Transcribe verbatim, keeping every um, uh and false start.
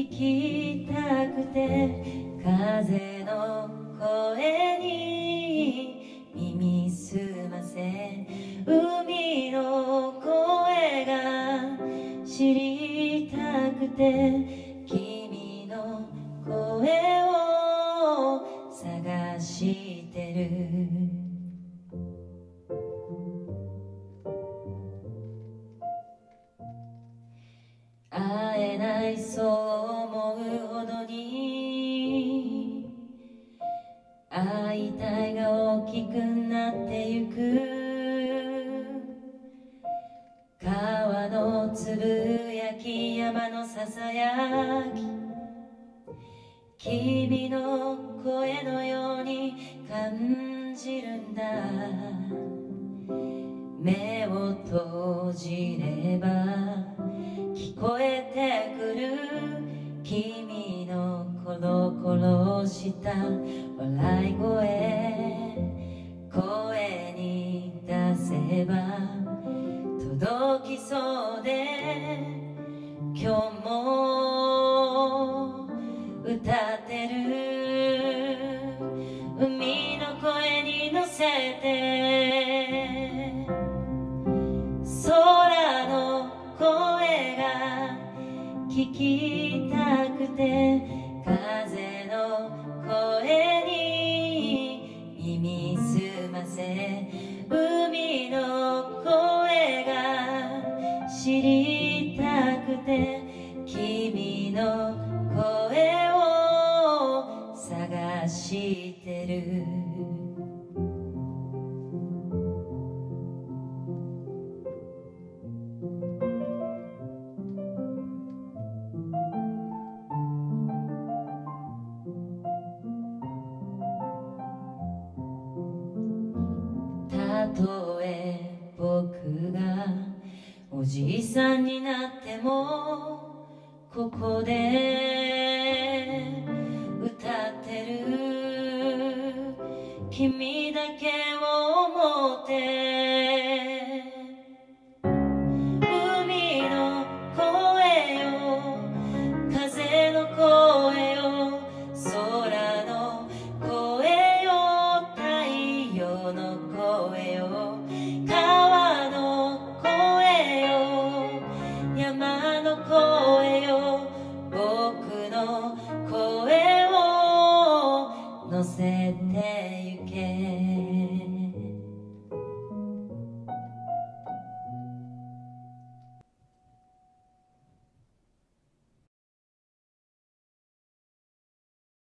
聞きたくて風の声に耳すませ海の声が知りたくて君の声を探してる会えないそう思うほどに会いたいが大きくなってゆく川のつぶやき山のささやき君の声のように感じるんだ目を閉じれば聞こえてくる君のコロコロした笑い声声に出せば届きそうで今日も歌ってる海の声に乗せて空の声が聞きたくて風の声に耳すませ海の声が知りたくて君の声を探してるたとえ僕がおじいさんになってもここで歌ってる君だけを思って海の声よ風の声よ空の声よ太陽の声よ川の声よ山の声よ僕の声を乗せて